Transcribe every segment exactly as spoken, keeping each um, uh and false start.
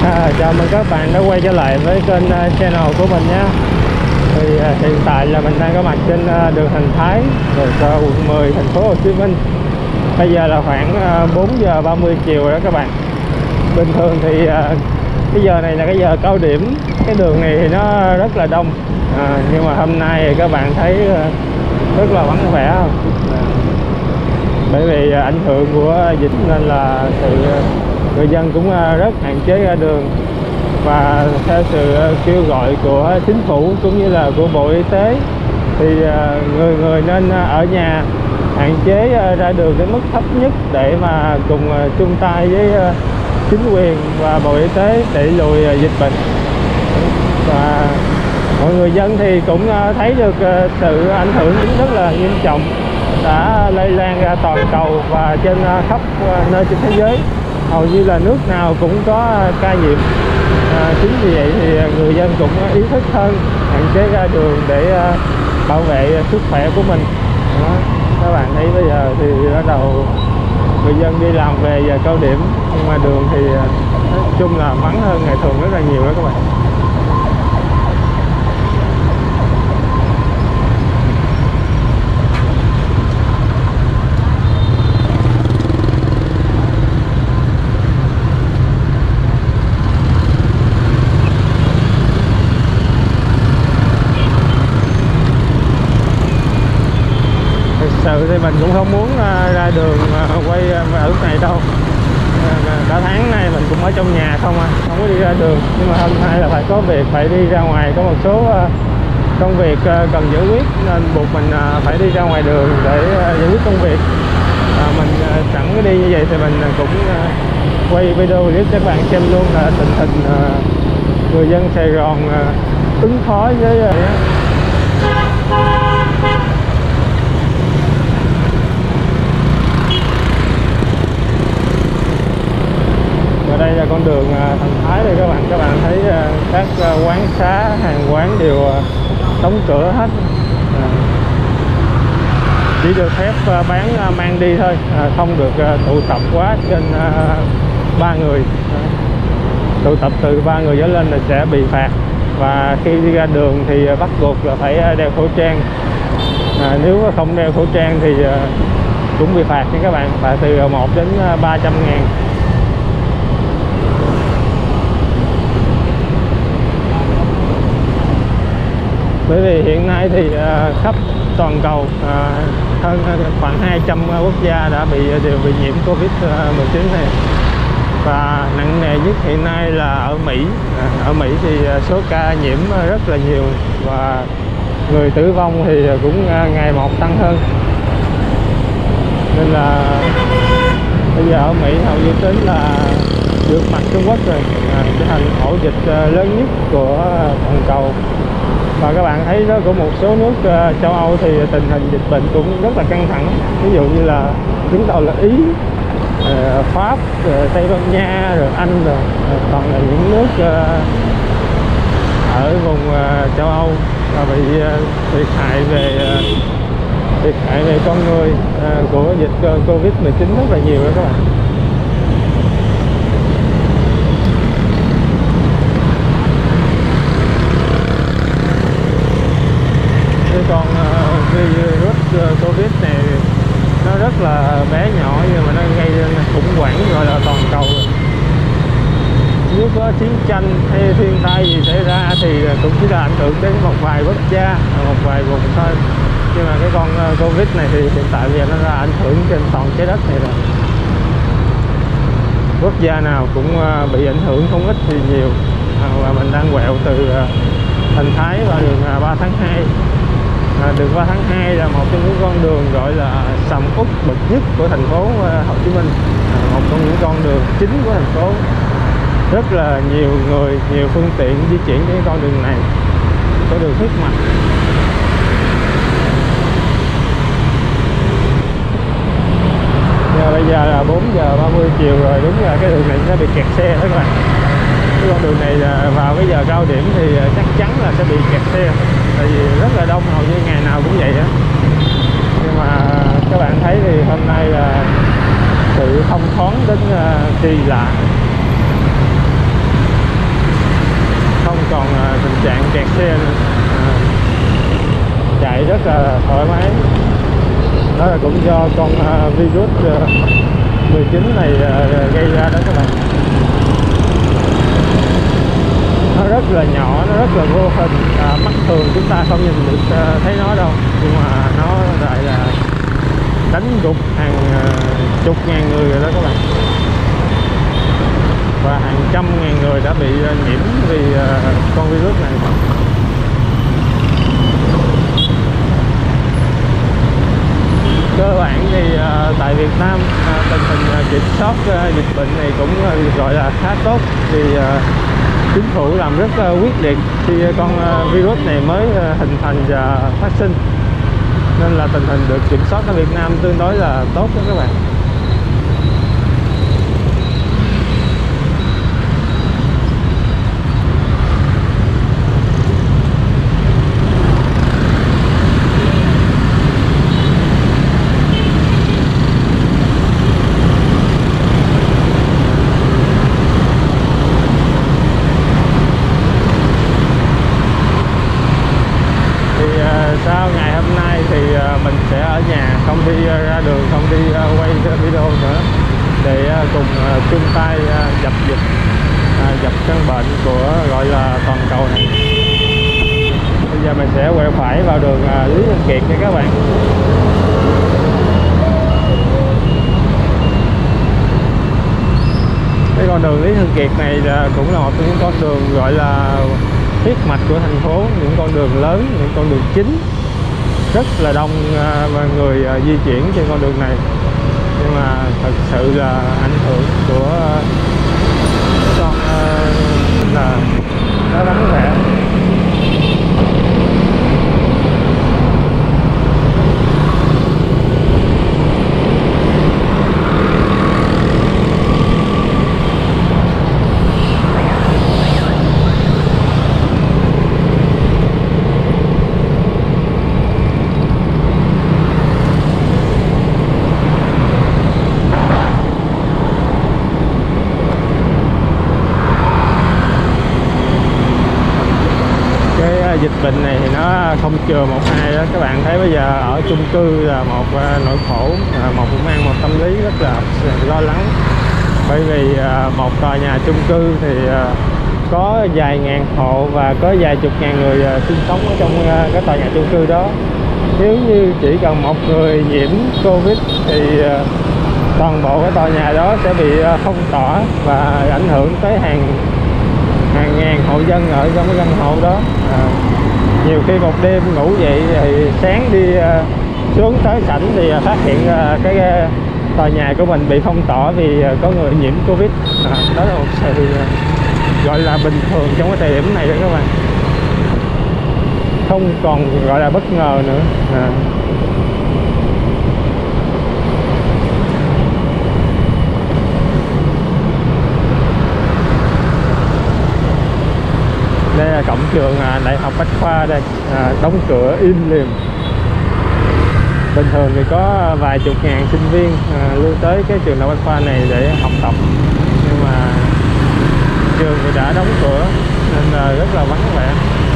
À, chào mừng các bạn đã quay trở lại với kênh uh, channel của mình nhé. Thì uh, hiện tại là mình đang có mặt trên uh, đường Thành Thái, rồi uh, quận mười, thành phố Hồ Chí Minh. Bây giờ là khoảng uh, bốn giờ ba mươi chiều rồi đó các bạn. Bình thường thì uh, cái giờ này là cái giờ cao điểm, cái đường này thì nó rất là đông. À, nhưng mà hôm nay thì các bạn thấy uh, rất là vắng vẻ không? À, bởi vì uh, ảnh hưởng của dịch nên là sự uh, người dân cũng rất hạn chế ra đường, và theo sự kêu gọi của chính phủ cũng như là của Bộ Y tế thì người người nên ở nhà, hạn chế ra đường đến mức thấp nhất để mà cùng chung tay với chính quyền và Bộ Y tế đẩy lùi dịch bệnh. Và mọi người dân thì cũng thấy được sự ảnh hưởng rất là nghiêm trọng đã lây lan ra toàn cầu và trên khắp nơi trên thế giới. Hầu như là nước nào cũng có ca nhiễm. À, chính vì vậy thì người dân cũng ý thức hơn, hạn chế ra đường để bảo vệ sức khỏe của mình. Đó. Các bạn thấy bây giờ thì bắt đầu người dân đi làm về giờ cao điểm, nhưng mà đường thì nói chung là vắng hơn ngày thường rất là nhiều đó các bạn. Sự thì mình cũng không muốn ra đường quay ở lúc này đâu. Cả tháng nay mình cũng ở trong nhà không à, không có đi ra đường. Nhưng mà hôm nay là phải có việc, phải đi ra ngoài, có một số công việc cần giải quyết nên buộc mình phải đi ra ngoài đường để giải quyết công việc. À, mình sẵn cái đi như vậy thì mình cũng quay video clip cho các bạn xem luôn là tình hình người dân Sài Gòn ứng phó với đây là con đường Thành Thái đây các bạn. Các bạn thấy các quán xá, hàng quán đều đóng cửa hết, chỉ được phép bán mang đi thôi, không được tụ tập quá trên ba người. Tụ tập từ ba người trở lên là sẽ bị phạt, và khi đi ra đường thì bắt buộc là phải đeo khẩu trang. À, nếu không đeo khẩu trang thì cũng bị phạt nha các bạn, phạt từ một đến ba trăm ngàn. Bởi vì hiện nay thì uh, khắp toàn cầu uh, hơn khoảng hai trăm quốc gia đã bị đều bị nhiễm Covid mười chín này, và nặng nề nhất hiện nay là ở Mỹ. Uh, ở Mỹ thì số ca nhiễm rất là nhiều và người tử vong thì cũng uh, ngày một tăng hơn, nên là bây giờ ở Mỹ hầu như tính là vượt mặt Trung Quốc rồi, uh, trở thành ổ dịch uh, lớn nhất của toàn cầu. Và các bạn thấy đó, của một số nước uh, châu Âu thì tình hình dịch bệnh cũng rất là căng thẳng. Ví dụ như là đứng đầu là Ý, uh, Pháp, uh, Tây Ban Nha, rồi Anh, rồi uh, còn là những nước uh, ở vùng uh, châu Âu và bị uh, thiệt hại về uh, thiệt hại về con người uh, của dịch uh, Covid mười chín rất là nhiều đó các bạn. Con uh, virus uh, Covid này nó rất là bé nhỏ, nhưng mà nó gây ra khủng hoảng gọi là toàn cầu rồi. Nếu có chiến tranh hay thiên tai gì xảy ra thì cũng chỉ là ảnh hưởng đến một vài quốc gia, một vài vùng thôi. Nhưng mà cái con uh, Covid này thì hiện tại bây giờ nó đã ảnh hưởng trên toàn trái đất này rồi. Quốc gia nào cũng uh, bị ảnh hưởng không ít thì nhiều. À, và mình đang quẹo từ uh, Thành Thái vào đường uh, ba tháng hai. À, đường ba tháng hai là một trong những con đường gọi là sầm uất bậc nhất của thành phố Hồ Chí Minh, à, một trong những con đường chính của thành phố. Rất là nhiều người, nhiều phương tiện di chuyển trên con đường này, có đường huyết mạch. Giờ bây giờ là bốn giờ ba mươi chiều rồi, đúng là cái đường này sẽ bị kẹt xe đó các bạn. Cái con đường này vào cái giờ cao điểm thì chắc chắn là sẽ bị kẹt xe, tại vì rất là đông, hầu như ngày nào cũng vậy á. Nhưng mà các bạn thấy thì hôm nay là sự thông thoáng đến kỳ lạ. còn tình trạng kẹt xe nữa. À, chạy rất là thoải mái. Đó là cũng do con virus mười chín này gây ra đó các bạn. Nó rất là nhỏ, nó rất là vô hình, à, mắt thường chúng ta không nhìn được uh, thấy nó đâu, nhưng mà nó lại là đánh gục hàng uh, chục ngàn người rồi đó các bạn, và hàng trăm ngàn người đã bị uh, nhiễm vì uh, con virus này. Cơ bản thì uh, tại Việt Nam uh, tình hình uh, kiểm soát uh, dịch bệnh này cũng uh, gọi là khá tốt, vì uh, chính phủ làm rất uh, quyết liệt khi con uh, virus này mới uh, hình thành và phát sinh, nên là tình hình được kiểm soát ở Việt Nam tương đối là tốt đó các bạn. Sau ngày hôm nay thì mình sẽ ở nhà, không đi ra đường, không đi quay video nữa, để cùng chung tay dập dịch, dập căn bệnh của gọi là toàn cầu này. Bây giờ mình sẽ quẹo phải vào đường Lý Thường Kiệt nha các bạn. Cái con đường Lý Thường Kiệt này cũng là một trong những con đường gọi là huyết mạch của thành phố, những con đường lớn, những con đường chính, rất là đông người di chuyển trên con đường này, nhưng mà thật sự là ảnh hưởng của con là nó vắng vẻ. Dịch bệnh này thì nó không chừa một ai đó các bạn. Thấy bây giờ ở chung cư là một nỗi khổ, một cũng mang một tâm lý rất là lo lắng, bởi vì một tòa nhà chung cư thì có vài ngàn hộ và có vài chục ngàn người sinh sống ở trong cái tòa nhà chung cư đó. Nếu như chỉ cần một người nhiễm Covid thì toàn bộ cái tòa nhà đó sẽ bị phong tỏa và ảnh hưởng tới hàng hàng ngàn hộ dân ở trong cái căn hộ đó. À, nhiều khi một đêm ngủ dậy thì sáng đi uh, xuống tới sảnh thì uh, phát hiện uh, cái uh, tòa nhà của mình bị phong tỏa vì uh, có người nhiễm Covid. À, đó là một sự uh, gọi là bình thường trong cái thời điểm này đó các bạn, không còn gọi là bất ngờ nữa. À. Đây là cổng trường Đại học Bách Khoa đây, à, đóng cửa im lìm. Bình thường thì có vài chục ngàn sinh viên à, lưu tới cái trường Đại học Bách Khoa này để học tập, nhưng mà trường thì đã đóng cửa nên là rất là vắng vẻ.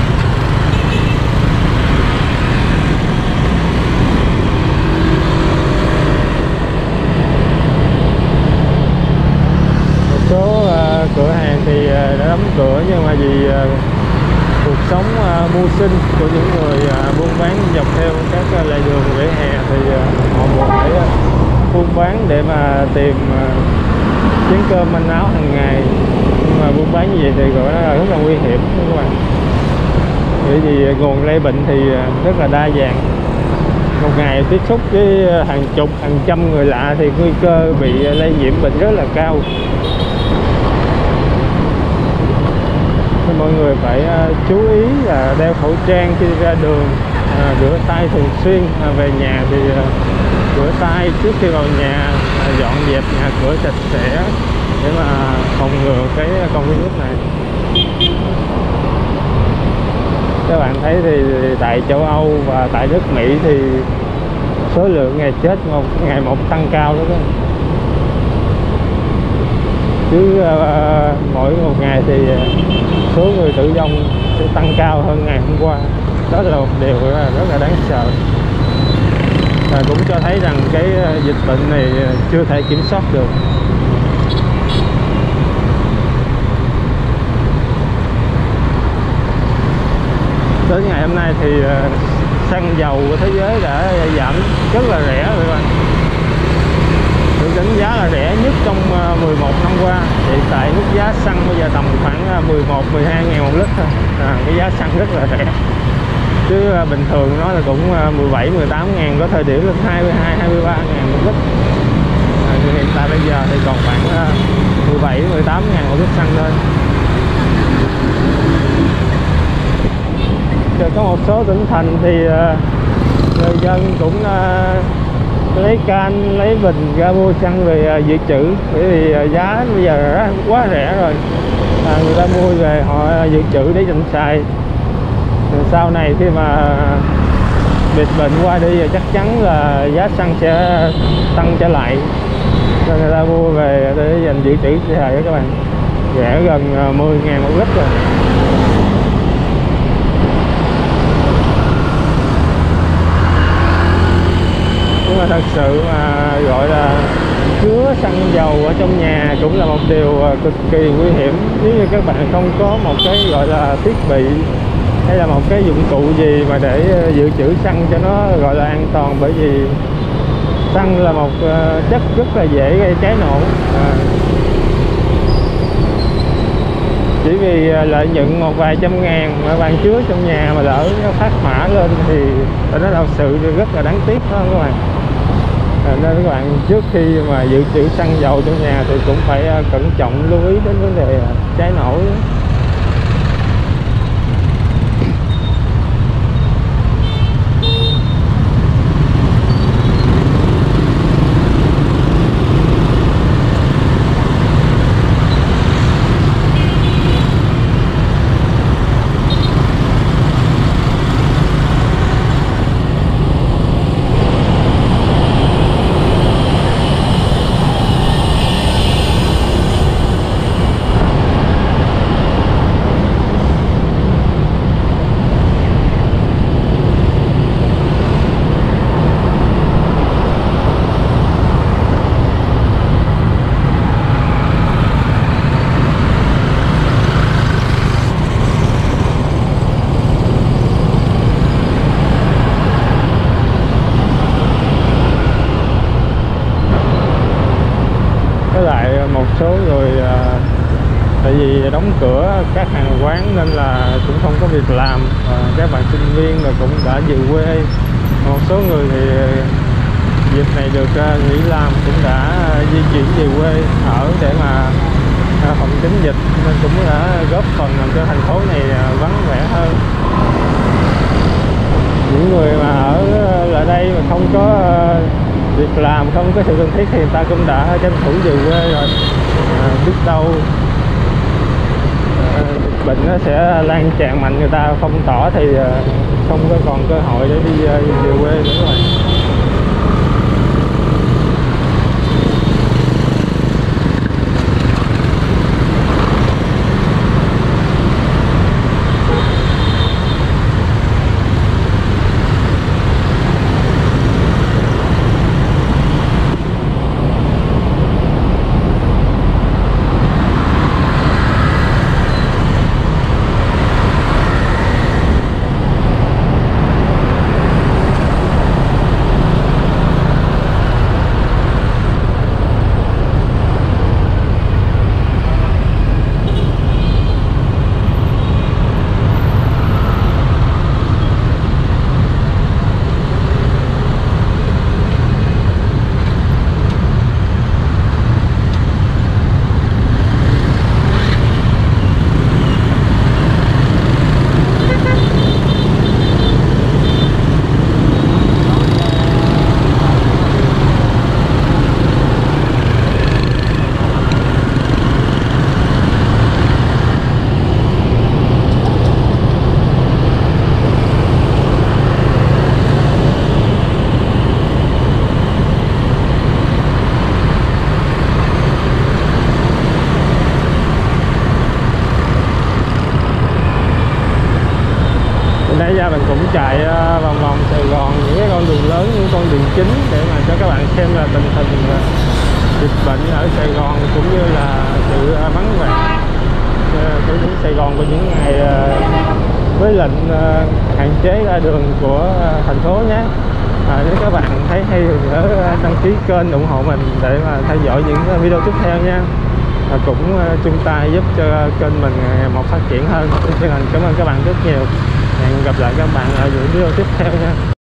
Một số uh, cửa hàng thì uh, đã đóng cửa, nhưng mà vì uh, cuộc sống uh, mưu sinh của những người uh, buôn bán dọc theo các uh, lề đường vỉa hè thì uh, họ buộc phải uh, buôn bán để mà tìm uh, chén cơm manh áo hàng ngày. Nhưng mà buôn bán như vậy thì gọi nó là rất là nguy hiểm các bạn, bởi vì nguồn lây bệnh thì uh, rất là đa dạng. Một ngày tiếp xúc với hàng chục, hàng trăm người lạ thì nguy cơ bị lây nhiễm bệnh rất là cao. Mọi người phải uh, chú ý là đeo khẩu trang khi ra đường, uh, rửa tay thường xuyên, uh, về nhà thì uh, rửa tay trước khi vào nhà, uh, dọn dẹp nhà cửa sạch sẽ để mà phòng ngừa cái con virus này. Các bạn thấy thì tại châu Âu và tại nước Mỹ thì số lượng ngày chết một ngày một tăng cao đó các bạn. chứ uh, mỗi một ngày thì số người tử vong sẽ tăng cao hơn ngày hôm qua. Đó là một điều rất là đáng sợ, và cũng cho thấy rằng cái dịch bệnh này chưa thể kiểm soát được. Đến ngày hôm nay thì xăng dầu của thế giới đã giảm rất là rẻ rồi các bạn, được đánh giá là rẻ nhất trong mười một năm qua. Hiện tại mức giá xăng bây giờ tầm khoảng mười một mười hai ngàn một lít thôi, à, cái giá xăng rất là rẻ, chứ bình thường nó là cũng mười bảy mười tám ngàn, có thời điểm lên hai mươi hai hai mươi ba ngàn một lít. À, hiện tại bây giờ thì còn khoảng mười bảy mười tám ngàn một lít xăng thôi. Rồi có một số tỉnh thành thì người dân cũng lấy can, lấy bình ra mua xăng về dự trữ, bởi vì giá bây giờ quá rẻ rồi. À, người ta mua về họ dự trữ để dành xài. Rồi sau này khi mà dịch bệnh qua đi chắc chắn là giá xăng sẽ tăng trở lại, nên người ta mua về để dành dự trữ xài đó các bạn. Rẻ gần mười ngàn một lít rồi. Nhưng mà thật sự mà gọi là chứa xăng dầu ở trong nhà cũng là một điều cực kỳ nguy hiểm. Nếu như các bạn không có một cái gọi là thiết bị hay là một cái dụng cụ gì mà để dự trữ xăng cho nó gọi là an toàn, bởi vì xăng là một chất rất là dễ gây cháy nổ. À, chỉ vì lợi nhuận một vài trăm ngàn mà bạn chứa trong nhà mà lỡ nó phát hỏa lên thì nó là sự rất là đáng tiếc đó các bạn. À, nên các bạn trước khi mà dự trữ xăng dầu trong nhà thì cũng phải cẩn trọng lưu ý đến vấn đề cháy nổ. Một số người tại vì đóng cửa các hàng quán nên là cũng không có việc làm, và các bạn sinh viên là cũng đã về quê. Một số người thì dịp này được nghỉ làm cũng đã di chuyển về quê ở để mà phòng chống dịch, nên cũng đã góp phần làm cho thành phố này vắng vẻ hơn. Những người mà ở lại đây mà không có việc làm, không có sự cần thiết thì người ta cũng đã tranh thủ về quê rồi. À, biết đâu à, bệnh nó sẽ lan tràn mạnh, người ta phong tỏa thì không có còn cơ hội để đi về quê nữa rồi. ra mình cũng chạy vòng vòng Sài Gòn, những cái con đường lớn, những con đường chính để mà cho các bạn xem là tình hình dịch bệnh ở Sài Gòn cũng như là sự vắng vẻ của những Sài Gòn của những ngày với lệnh hạn chế ra đường của thành phố nhé. À, nếu các bạn thấy hay thì nhớ đăng ký kênh ủng hộ mình để mà theo dõi những video tiếp theo nha. Và cũng chung tay giúp cho kênh mình ngày một phát triển hơn. Xin chân thành cảm ơn các bạn rất nhiều. Hẹn gặp lại các bạn ở những video tiếp theo nha.